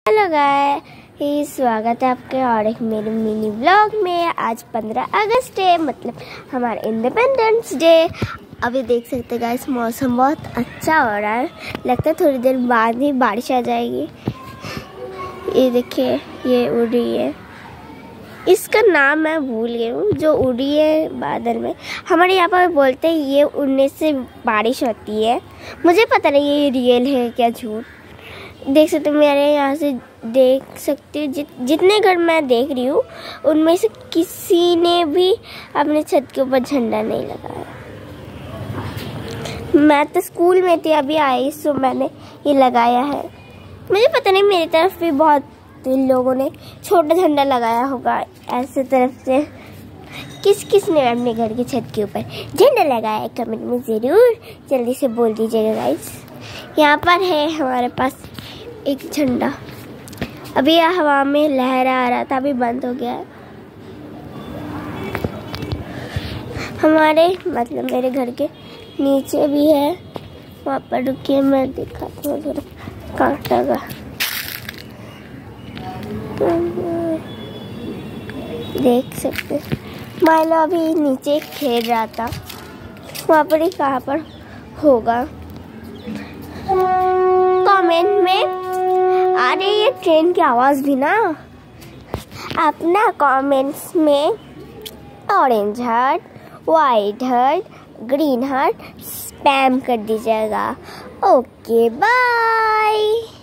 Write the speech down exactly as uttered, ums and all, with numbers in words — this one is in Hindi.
हेलो गाइस, स्वागत है आपके और एक मेरे मिनी व्लॉग में। आज पंद्रह अगस्त है, मतलब हमारा इंडिपेंडेंस डे। अभी देख सकते हैं गाइस, मौसम बहुत अच्छा हो रहा है। लगता है थोड़ी देर बाद ही बारिश आ जाएगी। ये देखिए, ये उड़ रही है, इसका नाम मैं भूल गई हूँ, जो उड़ी है बादल में। हमारे यहाँ पर बोलते हैं ये उड़ने से बारिश होती है। मुझे पता नहीं ये रियल है क्या झूठ। देख सकते हो, मेरे यहाँ से देख सकते हो जित जितने घर मैं देख रही हूँ उनमें से किसी ने भी अपने छत के ऊपर झंडा नहीं लगाया। मैं तो स्कूल में थी, अभी आई सो मैंने ये लगाया है। मुझे पता नहीं, मेरी तरफ भी बहुत लोगों ने छोटा झंडा लगाया होगा ऐसे तरफ से। किस किस ने अपने घर की छत के ऊपर झंडा लगाया है कमेंट में ज़रूर जल्दी से बोल दीजिएगा गाइस। यहाँ पर है हमारे पास एक झंडा, अभी हवा में लहरा आ रहा था, अभी बंद हो गया है। हमारे मतलब मेरे घर के नीचे भी है, वहाँ पर रुकिए मैं दिखाती हूँ थोड़ा कांटा का। देख सकते माइलो अभी नीचे खेल रहा था, वहाँ पर ही कहाँ पर होगा। कमेंट में आ रही है ट्रेन की आवाज़ भी ना। आप ना कमेंट्स में orange heart, white heart, green heart spam कर दीजिएगा। Okay bye.